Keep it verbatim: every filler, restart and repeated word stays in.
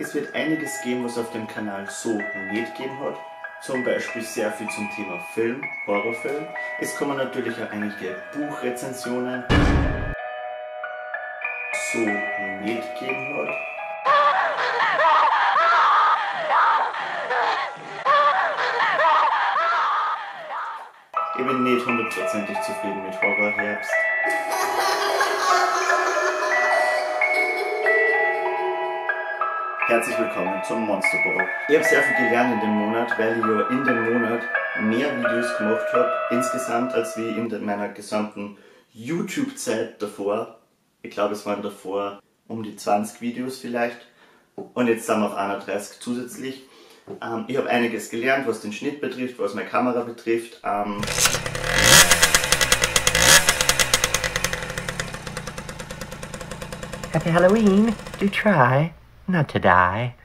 Es wird einiges geben, was auf dem Kanal so nicht geben hat. Zum Beispiel sehr viel zum Thema Film, Horrorfilm. Es kommen natürlich auch einige Buchrezensionen, so nicht geben hat. Ich bin nicht hundertprozentig zufrieden mit Horrorherbst. Herzlich willkommen zum Monster Ball. Ich habe sehr viel gelernt in dem Monat, weil ich ja in dem Monat mehr Videos gemacht habe, insgesamt als wie in meiner gesamten YouTube-Zeit davor. Ich glaube, es waren davor um die zwanzig Videos vielleicht. Und jetzt sind wir auf einunddreißig zusätzlich. Ähm, ich habe einiges gelernt, was den Schnitt betrifft, was meine Kamera betrifft. Ähm Happy Halloween. Do try not to die.